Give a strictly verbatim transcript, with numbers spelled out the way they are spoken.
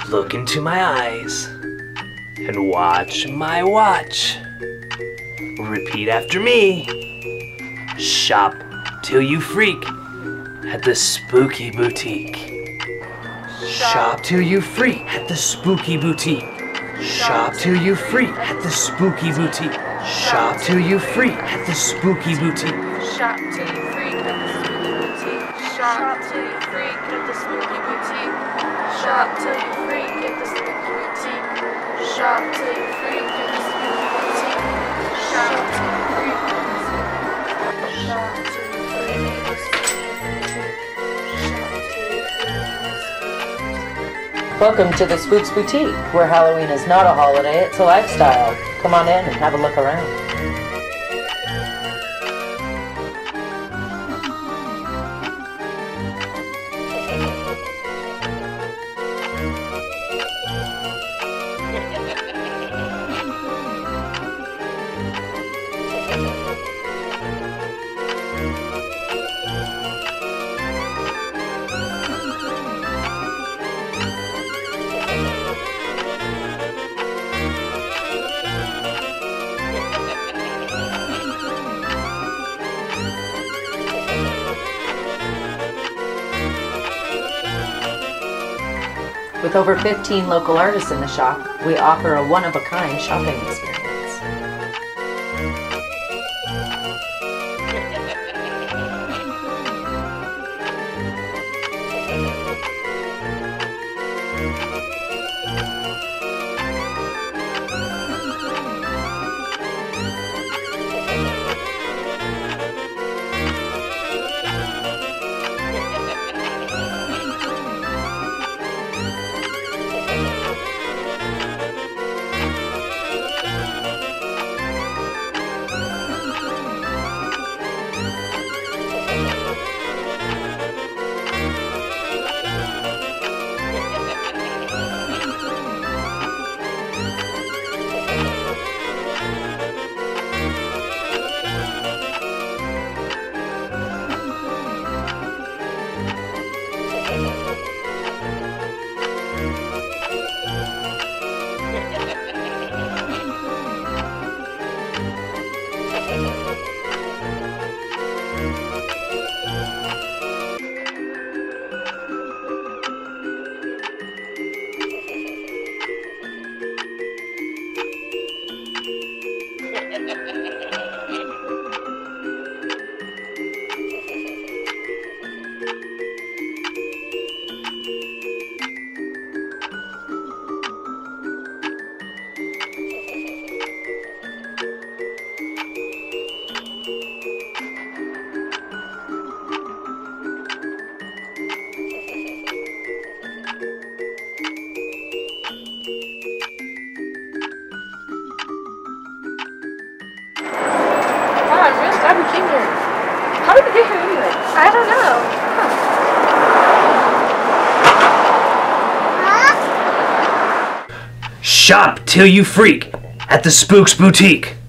Look into my eyes and watch my watch. Repeat after me. Shop till you freak at the Spooky Boutique. Shop till you freak at the Spooky Boutique. Shop till you freak at the Spooky Boutique. Shop till you freak at the Spooky Boutique. Shop till you freak at the Spooky Boutique. Shop till you freak at the Spooky Boutique. Shop till you freak at the Spooky Boutique. Shop till you freak at the Spooky Boutique. Shop till you freak at the Spooky Boutique. Shop till you freak at the Spooky Boutique. Shop till you freak at the Spooky Boutique. Welcome to the Spoox Boutique, where Halloween is not a holiday, it's a lifestyle. Come on in and have a look around. With over fifteen local artists in the shop, we offer a one-of-a-kind shopping experience. I'm really glad we came here. How did we get here anyway? I don't know. Huh. Shop till you freak at the Spoox Boutique.